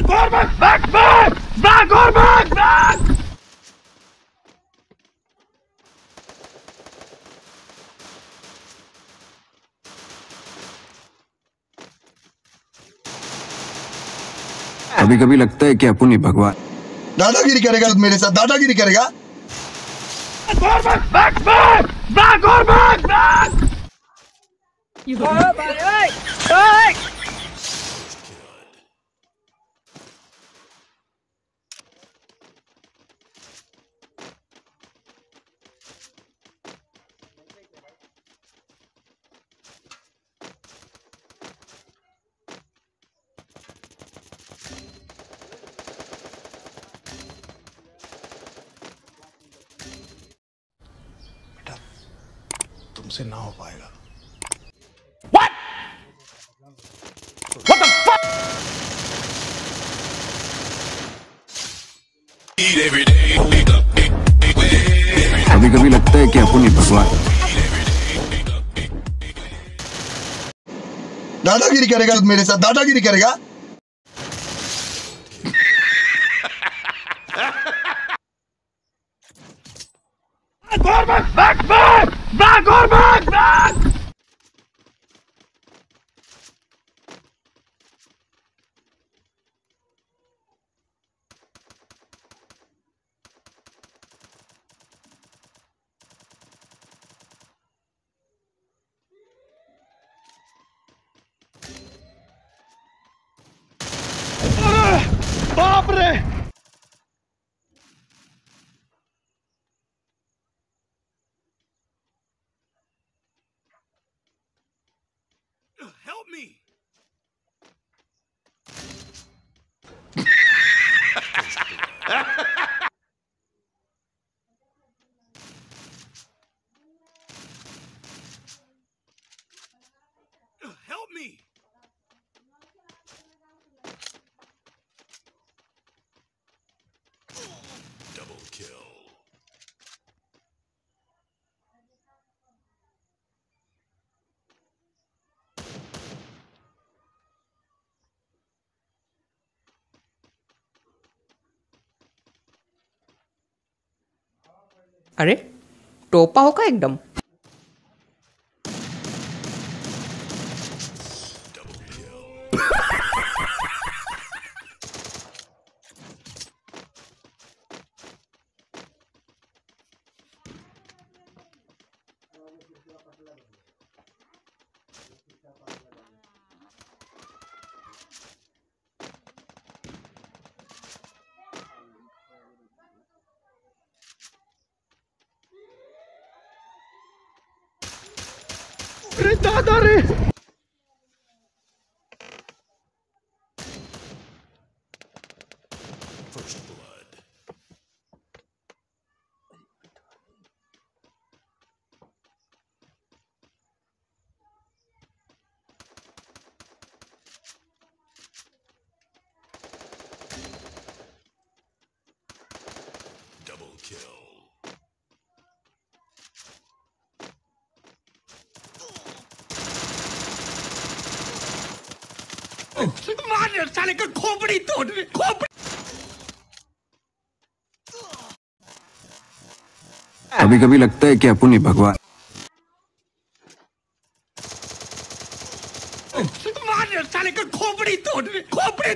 Cormac, back! Back, Cormac, back! कभी कभी लगता है कि अपन ही भगवान। दादागिरी करेगा मेरे साथ, दादागिरी करेगा। Cormac, back! Cormac, back! तुमसे ना हो पाएगा। What? What the fuck? कभी कभी लगता है कि अपन ही भगवान। दादागिरी करेगा मेरे साथ, दादागिरी करेगा। Cormac, back! Cormac, back! बाप रे! Help me! Help me! Double kill. अरे टोपा होगा एकदम। अरे दादा रे! First blood. Double kill. मार साले का खोपड़ी तोड़ खोपड़ी। कभी कभी लगता है कि अपन ही भगवान। मार साले का खोपड़ी तोड़ खोपड़ी।